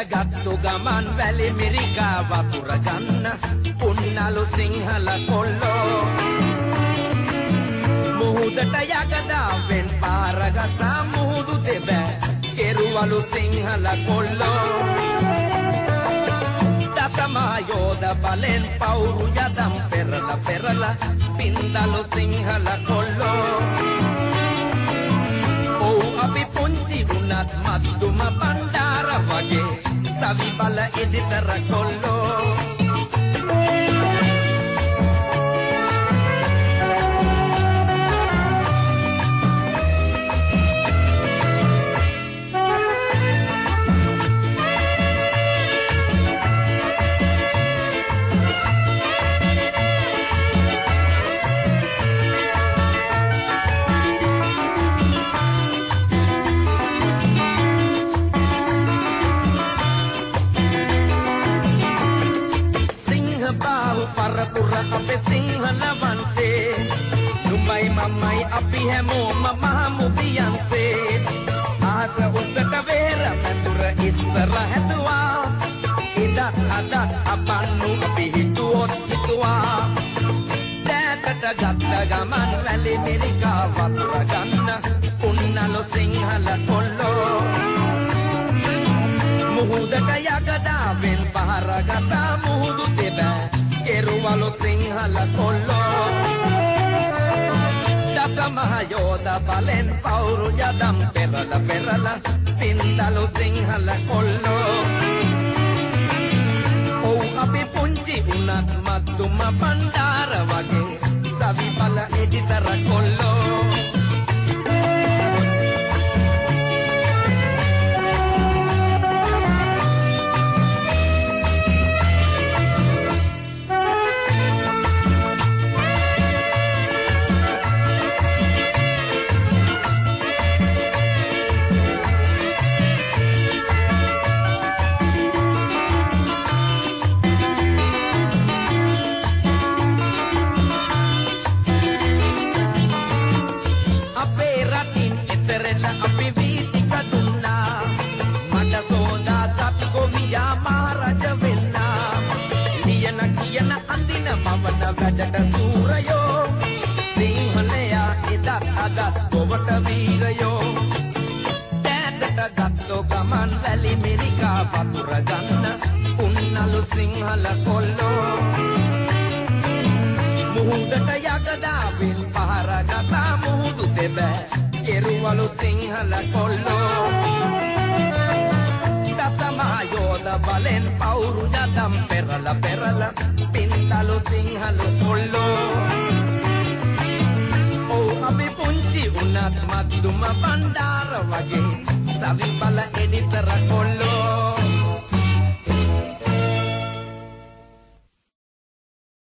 ගත්තු ගමන් වැලි මිරිකා වතුර ගන්න උන්නලු සිංහල කොල්ලෝ මුහුදට යකඩාවෙන් පාර ගසා මුහුදු දෙබෑ කෙරුවලු සිංහල කොල්ලෝ දසමා යෝධ බලෙන් පවුරු යදම් පෙරලා පෙරලා පින්දලු සිංහල කොල්ලෝ අපි පුංචි වුණත් මත්තුම බණ්ඩාර වගේ සවි බල එදිතර කොල්ලෝ परपुर अपे सिंहल वंशे दुबई मम्मई अपी है मोम महामुबियन से आस उसट वेर मेतुर इस्सर हेतुआ इदत अदत अपन्नु अपि हितुओत हितुआ दैतट गत्त गमन වැලි මිරිකා වතුර ගන්න උන්නලු සිංහල කොල්ලෝ මුහුදට යකඩාවෙන් පහර ගසා මුහුදු දෙබෑ කෙරුවලු සිංහල කොල්ලෝ දසමහ යෝධ බලෙන් පවුරු යදම් පෙරලා පෙරලා පින්දලු සිංහල කොල්ලෝ ඔව් අපි පුංචි වුණත් මත්තුම බණ්ඩාර වගේ සවි බල එදිතර කොල්ලෝ අපි වීතික දුන්නා මට සෝදාගත් ගොවියා මහරජ වෙන්නා ලියන කියන අඳින මවන වැඩට සූරයෝ සිංහලයා එදත් අදත් ගොවට වීරයෝ දෑතට ගත්තෝ ගමන් වැලි මිරිකා වතුර ගන්න උන්නලු සිංහල කොල්ලෝ මුහුදට යකඩාවෙන් පහර ගසා මුහුදු දෙබෑ කෙරුවලු සිංහල කොල්ලෝ දසමහ යෝධ බලෙන් පවුරු යදම් පෙරලා පෙරලා පින්දලු සිංහල කොල්ලෝ ඔව් අපි පුංචි වුණත් මත්තුම බණ්ඩාර වගේ සවි බල එදිතර කොල්ලෝ